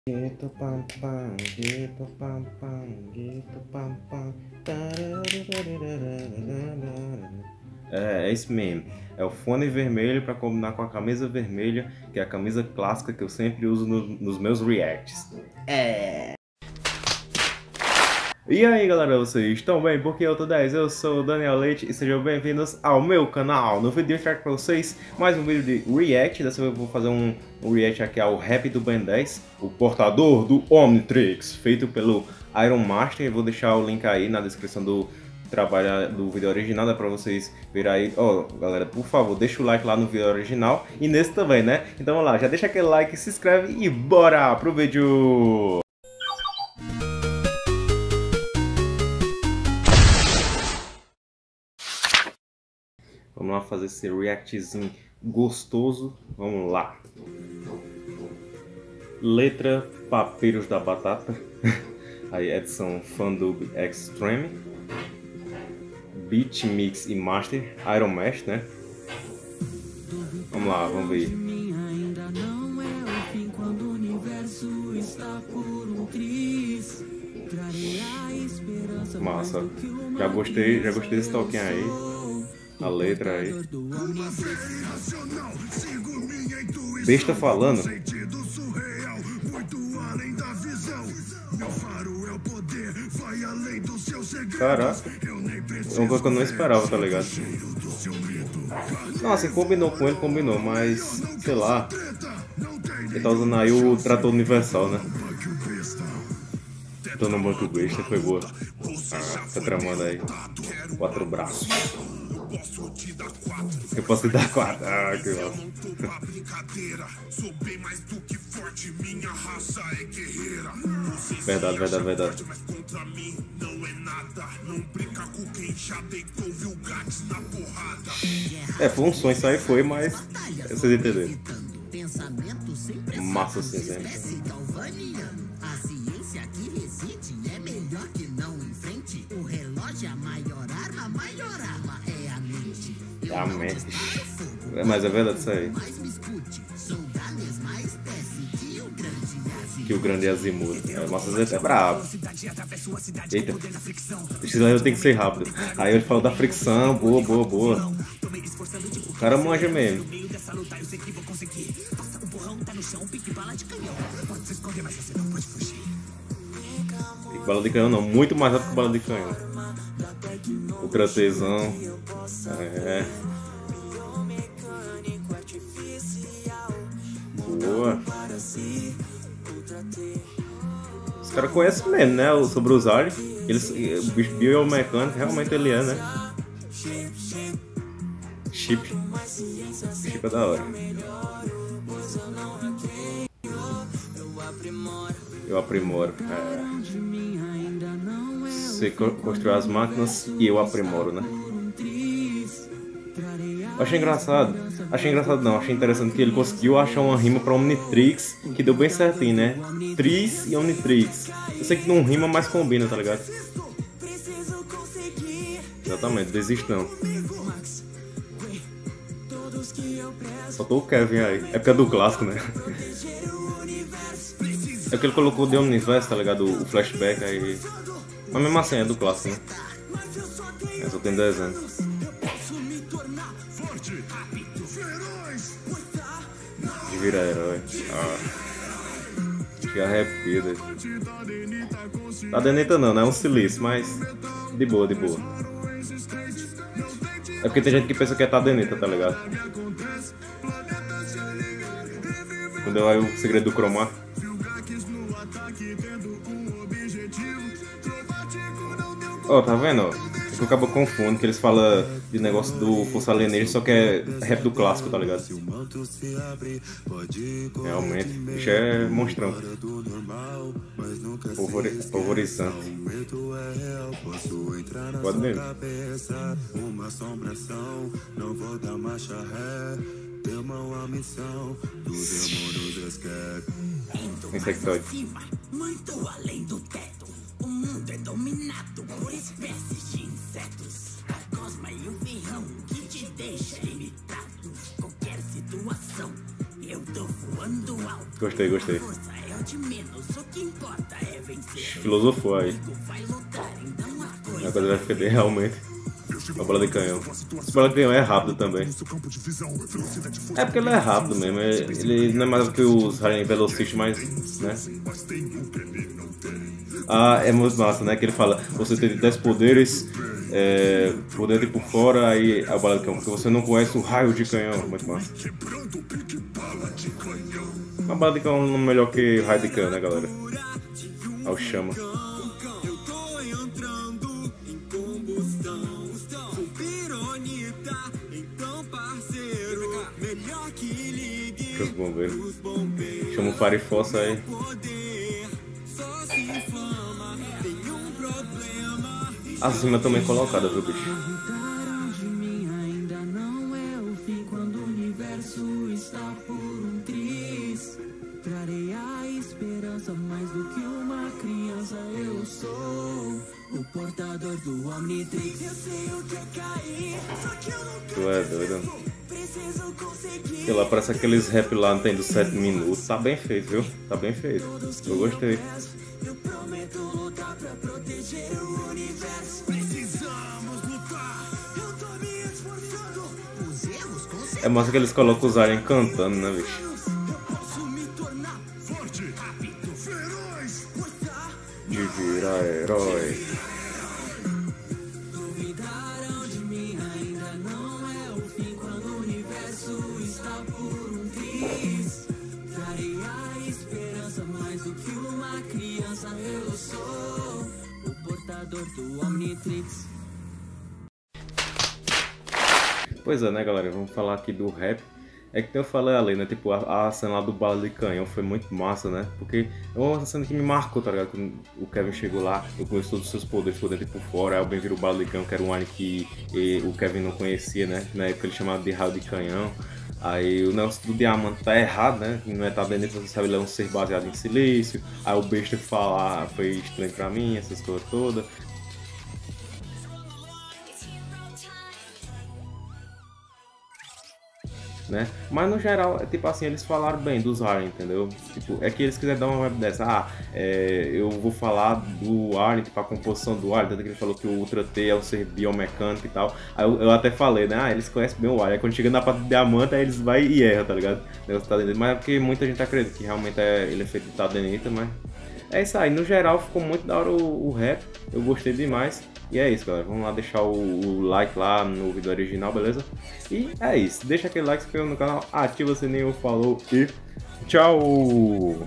Gueto pam pam, gueto pam pam, gueto pam pam. É isso mesmo. É o fone vermelho para combinar com a camisa vermelha, que é a camisa clássica que eu sempre uso nos meus reacts. E aí galera, vocês estão bem? Porque eu tô 10, eu sou o Daniel Leite e sejam bem-vindos ao meu canal. No vídeo de hoje eu trago pra vocês mais um vídeo de react. Dessa vez eu vou fazer um react aqui ao rap do Ben 10, o portador do Omnitrix, feito pelo Iron Master. Eu vou deixar o link aí na descrição do trabalho do vídeo original, dá pra vocês verem aí. Ó, galera, por favor, deixa o like lá no vídeo original e nesse também, né? Então vamos lá, já deixa aquele like, se inscreve e bora pro vídeo! Vamos lá fazer esse reactzinho gostoso. Vamos lá. Letra Papeiros da Batata. Aí edição Fandub Extreme. Beat, Mix e Master. Iron Master, né? Vamos lá, vamos ver. Massa. Já gostei desse toquinho aí. A letra aí. Besta falando. Caraca. É uma coisa que eu não esperava, tá ligado? Não, assim, combinou com ele, combinou, mas sei lá. Ele tá usando aí o trator universal, né? Tô no banco besta, foi boa. Tá tramando aí. 4 braços. Eu posso te dar 4. Ah, que massa. Verdade, verdade, verdade. É, foi um sonho, isso aí foi, mas vocês entenderam. Massa assim sempre. A ciência que reside é melhor que não enfrente. O relógio é a maior arma é a mente. É a mente. Mas é verdade isso aí. Mas me escute, sou da mesma espécie que o grande Azimuth. É, nossa, Zé é brabo. Eita. Esse eu tenho que ser rápido. Aí ele falou da fricção. Boa, boa, boa. O cara manja mesmo. E bala de canhão não, muito mais rápido que bala de canhão. Ultra tesão. É. Boa. Os caras conhecem mesmo, né? Sobre os aliens. O bicho biomecânico, realmente ele é, né? Chip. Chip é da hora. Eu aprimoro. É. Você construiu as máquinas e eu aprimoro, né? Achei engraçado. Achei engraçado não, achei interessante que ele conseguiu achar uma rima pra Omnitrix que deu bem certinho, né? Tris e Omnitrix. Eu sei que não rima, mas combina, tá ligado? Exatamente, desistão. Faltou o Kevin aí. É porque é do clássico, né? É porque ele colocou The Omniverse, tá ligado? O flashback aí. Mas mesmo assim é do clássico, né? É, só tem 10 anos. De virar herói. Ah. Que arrepida. Tá denita não, é um silício, mas de boa, de boa. É porque tem gente que pensa que é Tadenita, tá ligado? Quando eu o segredo do cromar. Ó, tá vendo? É que eu acabo confundindo que eles falam de negócio do Força Alienígena, só que é rap do clássico, tá ligado? Realmente, bicho é monstrão. Polvorizante. Pode mesmo. Insectoide. muito além do teto. O mundo é dominado por espécies de insetos. A gosma e o ferrão que te deixa limitado. Qualquer situação, eu tô voando alto. Gostei, gostei. Força é de menos, o que importa é vencer. Filosofou aí. Vai lutar, então a coisa Agora vai ficar bem realmente. A bola de canhão. Essa bola de canhão é rápido também. É porque ele é rápido mesmo. Ele não é mais do que os Harlem Velocity, mas, né? Ah, é muito massa, né? Que ele fala, você tem 10 poderes, por dentro e por fora, aí a bala de canhão, porque você não conhece o raio de canhão. Muito massa. A bala de canhão não é melhor que o raio de canhão, né, galera? Ao chama. Os bombeiros. Chama o Farifossa aí. As rimas também colocadas, viu, bicho? Trarei a esperança mais do que uma criança. Eu sou o portador do Omnitrix. Eu sei o que é cair, só que eu não Tu é doido. preciso conseguir. Sei lá, parece aqueles rap lá não tem dos 7 minutos. Tá bem feito, viu? Tá bem feito. Eu gostei. Eu prometo lutar pra proteger o universo. Precisamos lutar. Eu tô me esforçando. Os erros com certeza. É massa que eles colocam os aliens cantando, né, bicho? Eu posso me tornar forte, rápido, feroz. De virar herói. Duvidaram de mim, ainda não é o fim. Quando o universo está por um triz, trarei a esperança mais do que uma criança. Eu sou o portador do Omnitrix. Pois é, né, galera? Vamos falar aqui do rap. É que eu falei ali, né? Tipo, a cena lá do bala de canhão foi muito massa, né? Porque é uma cena que me marcou, tá ligado? Quando o Kevin chegou lá, eu conheço todos os seus poderes por dentro e por fora. Aí o Ben vira o bala de canhão, que era um alien que o Kevin não conhecia, né? Na época ele chamava de raio de canhão. Aí o negócio do diamante tá errado, né? Não é tá dentro, você sabe, ele é um ser baseado em silício. Aí o besta falar foi estranho pra mim, essas coisas todas. Né? Mas no geral, é tipo assim, eles falaram bem dos Alien, entendeu? Tipo, é que eles quiserem dar uma web dessa, eu vou falar do Alien, tipo, a composição do Alien, tanto que ele falou que o Ultra T é um ser biomecânico e tal. Aí eu até falei, né? Eles conhecem bem o Alien. Aí quando chega na parte do diamante, aí eles vão e erram, tá ligado? Mas é porque muita gente acredita que realmente ele é feito de tadenita, mas é isso aí. No geral, ficou muito da hora o rap, eu gostei demais. E é isso, galera. Vamos lá deixar o like lá no vídeo original, beleza? E é isso. Deixa aquele like, se inscreva no canal, ativa o sininho, falou e tchau!